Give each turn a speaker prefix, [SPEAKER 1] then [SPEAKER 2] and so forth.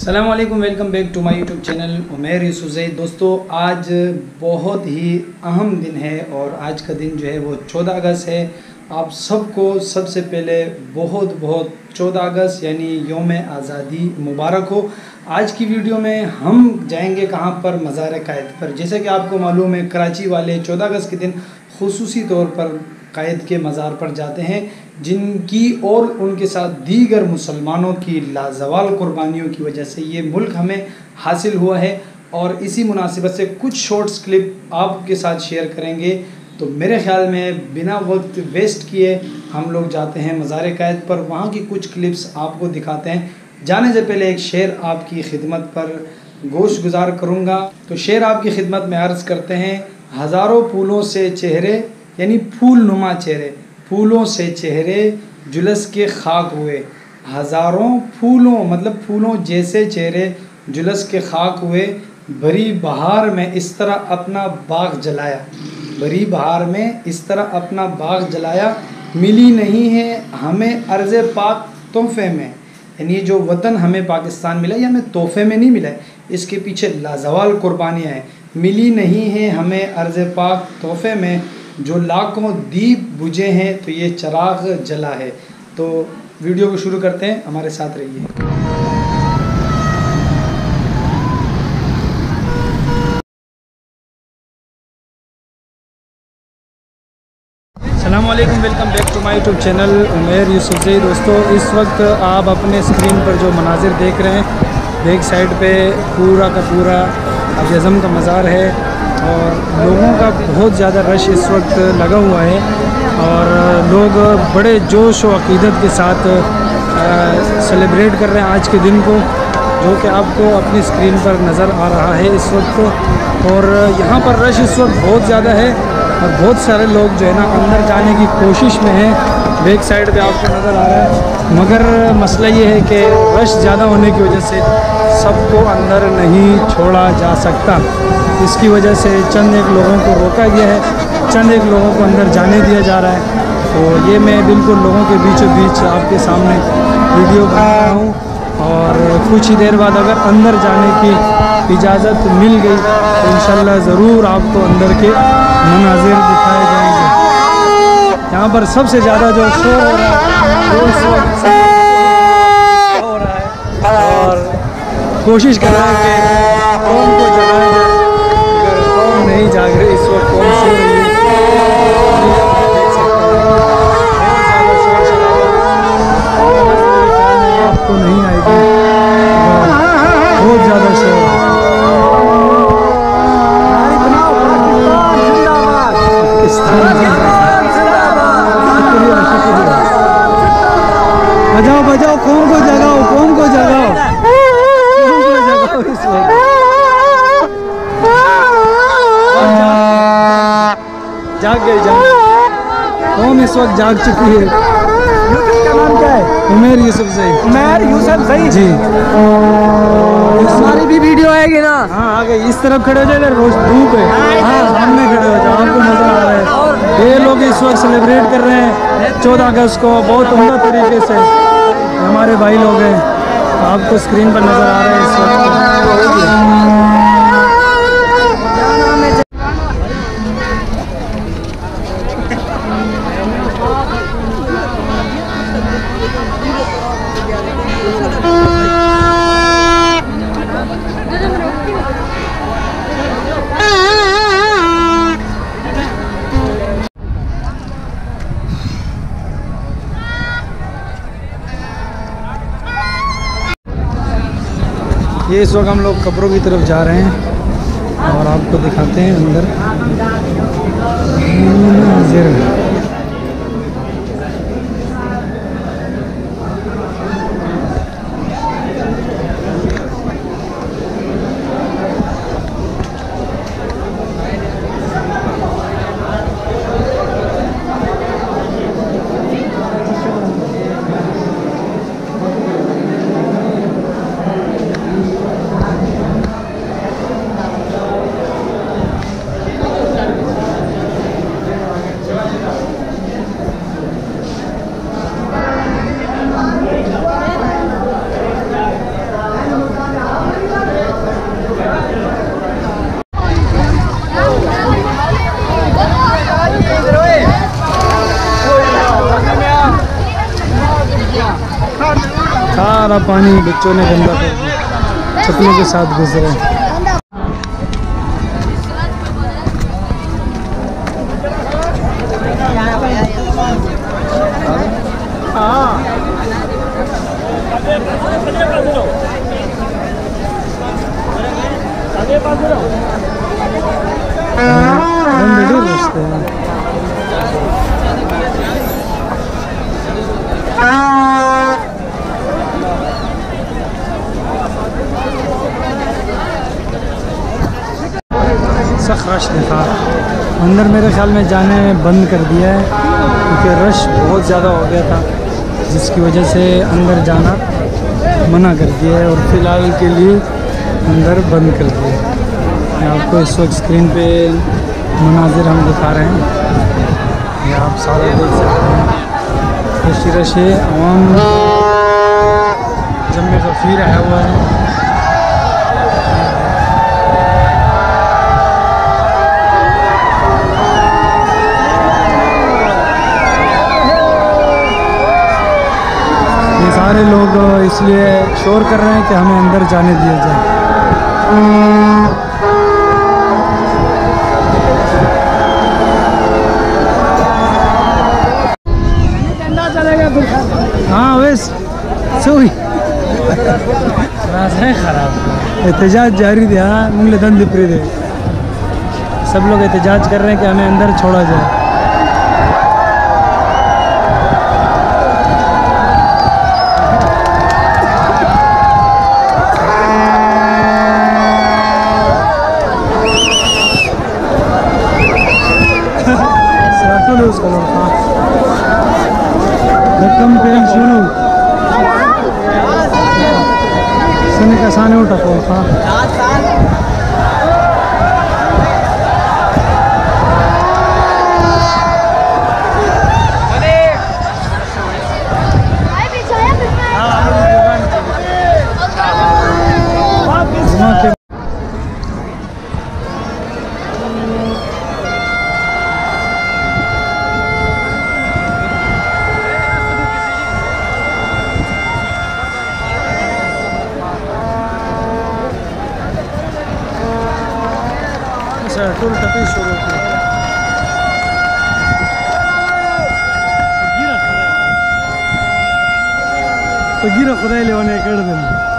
[SPEAKER 1] अस्सलाम वालेकुम, welcome back to my YouTube channel Umair Yusuf Zaid. दोस्तों, आज बहुत ही अहम दिन है और आज का दिन जो है वो 14 अगस्त है। आप सबको सबसे पहले बहुत बहुत 14 अगस्त यानी यौम आज़ादी मुबारक हो। आज की वीडियो में हम जाएंगे कहाँ पर, मज़ार कायद पर। जैसे कि आपको मालूम है, कराची वाले 14 अगस्त के दिन खुसूसी तौर पर कायद के मज़ार पर जाते हैं, जिनकी और उनके साथ दीगर मुसलमानों की लाजवाल कुर्बानियों की वजह से ये मुल्क हमें हासिल हुआ है। और इसी मुनासिबत से कुछ शॉर्ट्स क्लिप आपके साथ शेयर करेंगे। तो मेरे ख्याल में बिना वक्त वेस्ट किए हम लोग जाते हैं मज़ार कायद पर। वहाँ की कुछ क्लिप्स आपको दिखाते हैं। जाने से पहले एक शेर आपकी खिदमत पर गोश गुजार करूँगा। तो शेर आपकी खिदमत में अर्ज़ करते हैं। हज़ारों फूलों से चेहरे यानी फूल नुमा चेहरे, फूलों से चेहरे जुलस के खाक हुए। हज़ारों फूलों मतलब फूलों जैसे चेहरे जुलस के खाक हुए। भरी बहार में इस तरह अपना बाग जलाया, भरी बहार में इस तरह अपना बाग जलाया। मिली नहीं है हमें अर्ज़ पाक तोहफ़े में, यानी जो वतन हमें पाकिस्तान मिला ये हमें तोहफ़े में नहीं मिला है, इसके पीछे लाजवाल कुर्बानियाँ हैं। मिली नहीं है हमें अर्ज़ पाक तोहफ़े में, जो लाखों दीप बुझे हैं तो ये चिराग जला है। तो वीडियो को शुरू करते हैं, हमारे साथ रहिए। अस्सलाम वालेकुम, welcome back to my YouTube channel Umair Yusuf Zaid. दोस्तों, इस वक्त आप अपने स्क्रीन पर जो मनाजिर देख रहे हैं, बैक साइड पे पूरा का पूरा अज़म का मज़ार है और लोगों का बहुत ज़्यादा रश इस वक्त लगा हुआ है और लोग बड़े जोश व अक़ीदत के साथ सेलिब्रेट कर रहे हैं आज के दिन को, जो कि आपको अपनी स्क्रीन पर नज़र आ रहा है इस वक्त। और यहाँ पर रश इस वक्त बहुत ज़्यादा है और बहुत सारे लोग जो है ना अंदर जाने की कोशिश में हैं। बैक साइड पे आपको नज़र आ रहा है, मगर मसला ये है कि रश ज़्यादा होने की वजह से सबको अंदर नहीं छोड़ा जा सकता। इसकी वजह से चंद एक लोगों को रोका गया है, चंद एक लोगों को अंदर जाने दिया जा रहा है। तो ये मैं बिल्कुल लोगों के बीचों बीच आपके सामने वीडियो बना रहा हूँ और कुछ ही देर बाद अगर अंदर जाने की इजाज़त मिल गई तो इंशाल्लाह ज़रूर आपको अंदर के मनाज़िर दिखाए जाएंगे। यहाँ पर सबसे ज़्यादा जो शोर हो रहा है वो इस वक्त हो रहा है और कोशिश कर रहा है कि कौन को जगाया जाए, अगर कौन नहीं जाग रहे इस वक्त, कौन सो रही है। आपको नहीं आएगी, बहुत ज़्यादा शोर है। बजाओ बजाओ, कौन को जगाओ, कौन को जगाओ, कौन को जगाओ इस वक्त। जाग गए, कौन इस वक्त जाग चुकी है। यूट्यूब का नाम क्या है? उमैर यूसुफ ज़ैद। उमैर यूसुफ ज़ैद जी।
[SPEAKER 2] हमारी भी वीडियो आएगी ना?
[SPEAKER 1] हाँ आ गई। इस तरफ खड़े हो जाए, रोज धूप है, हाँ सामने खड़े हो जाओ, आपको नजर आ रहा है। ये लोग इस वक्त सेलिब्रेट कर रहे हैं 14 अगस्त को बहुत उम्दा तरीके से। हमारे भाई लोग हैं, आपको स्क्रीन पर नजर आ रहे हैं इस वक्त। ये इस वक्त हम लोग कब्रों की तरफ जा रहे हैं और आपको दिखाते हैं अंदर मंज़िर। सारा पानी बच्चों ने गंदा कर दिया, चप्पलों के साथ गुजरे। सख्त रश देखा अंदर, मेरे ख्याल में जाने बंद कर दिया है क्योंकि रश बहुत ज़्यादा हो गया था, जिसकी वजह से अंदर जाना मना कर दिया है और फ़िलहाल के लिए अंदर बंद कर दिया है। मैं आपको इस वक्त स्क्रीन पे मनाजिर हम दिखा रहे हैं, ये आप सारा देख सकते हैं। रश है, आवाम जम्मे ग़फ़ीर आया हुआ है। सारे लोग इसलिए शोर कर रहे हैं कि हमें अंदर जाने दिया जाए। हाँ वैस सोई है ख़राब एहतजाज जारी थे। हाँ मुंगले दंद दिपरी थे, सब लोग एहतजाज कर रहे हैं कि हमें अंदर छोड़ा जाए। रकम पेल शुरू सने का साने उठा को था। टूल टपी शुरू की तो गिरा खुदा ले कर दिन।